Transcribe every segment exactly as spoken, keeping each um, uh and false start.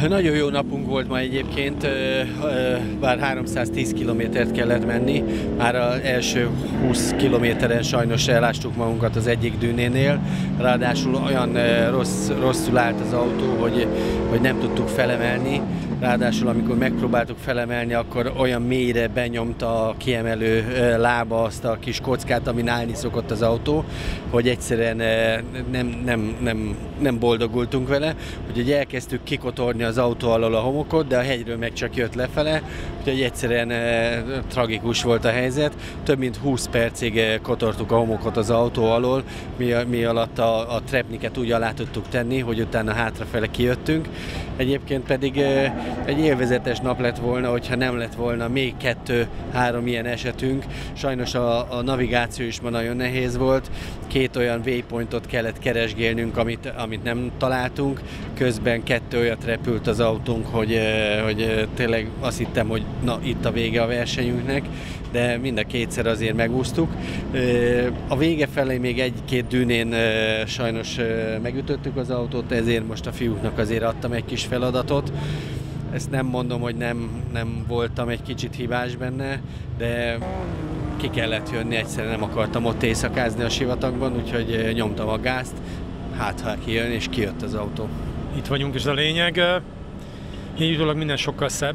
Nagyon jó napunk volt ma egyébként, bár háromszáztíz kilométert kellett menni. Már az első húsz kilométeren sajnos elástuk magunkat az egyik dűnénél. Ráadásul olyan rossz, rosszul állt az autó, hogy, hogy nem tudtuk felemelni. Ráadásul amikor megpróbáltuk felemelni, akkor olyan mélyre benyomta a kiemelő lába azt a kis kockát, amin állni szokott az autó, hogy egyszerűen nem, nem, nem, nem boldogultunk vele, úgyhogy elkezdtük kikotorni az autó alól a homokot, de a hegyről meg csak jött lefele, úgyhogy egyszerűen tragikus volt a helyzet. Több mint húsz percig kotortuk a homokot az autó alól, mi, mi alatt a, a trepniket úgy alá tudtuk tenni, hogy utána hátrafele kijöttünk. Egyébként pedig egy élvezetes nap lett volna, hogyha nem lett volna még kettő-három ilyen esetünk. Sajnos a, a navigáció is ma nagyon nehéz volt. Két olyan waypointot kellett keresgélnünk, amit, amit nem találtunk. Közben kettő olyat repült az autónk, hogy, hogy tényleg azt hittem, hogy na, itt a vége a versenyünknek, de mind a kétszer azért megúsztuk. A vége felé még egy-két dűnén sajnos megütöttük az autót, ezért most a fiúknak azért adtam egy kis feladatot. Ezt nem mondom, hogy nem, nem voltam egy kicsit hibás benne, de ki kellett jönni, egyszerűen nem akartam ott éjszakázni a sivatagban, úgyhogy nyomtam a gázt, hát ha kijön, és kijött az autó. Itt vagyunk, és a lényeg, így utólag minden sokkal szebb.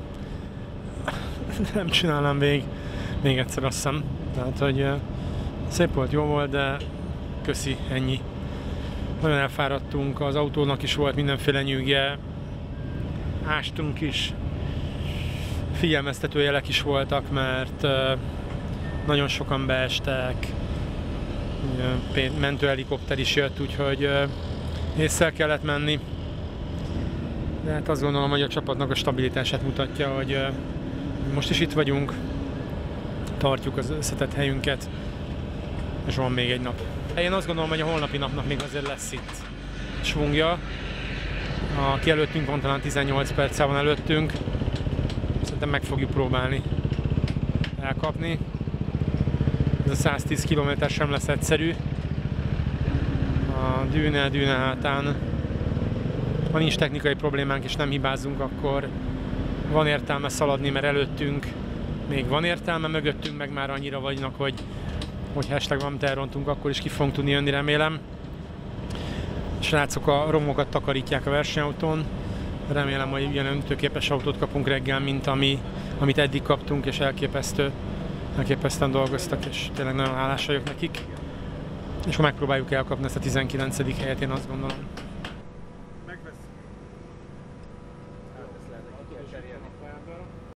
Nem csinálnám végig még egyszer, azt hiszem. Tehát, hogy szép volt, jó volt, de köszi, ennyi. Nagyon elfáradtunk, az autónak is volt mindenféle nyűgje, ástunk is, figyelmeztető jelek is voltak, mert nagyon sokan beestek, mentőhelikopter is jött, úgyhogy ésszel kellett menni. De hát azt gondolom, hogy a csapatnak a stabilitását mutatja, hogy most is itt vagyunk, tartjuk az összetett helyünket, és van még egy nap. Én azt gondolom, hogy a holnapi napnak még azért lesz itt svungja. Aki előttünk van, talán tizennyolc perccel van előttünk. Szerintem meg fogjuk próbálni elkapni. Ez a száztíz kilométer sem lesz egyszerű. A dűne, dűne hátán. Ha nincs technikai problémánk és nem hibázunk, akkor van értelme szaladni, mert előttünk még van értelme, mögöttünk meg már annyira vagynak, hogy hogy hashtag valamit elrontunk, akkor is ki fogunk tudni jönni, remélem. Srácok a romokat takarítják a versenyautón. Remélem, hogy ilyen öntőképes autót kapunk reggel, mint ami, amit eddig kaptunk, és elképesztő, elképesztően dolgoztak, és tényleg nagyon hálás vagyok nekik. És ha megpróbáljuk elkapni ezt a tizenkínencedik helyet, én azt gondolom.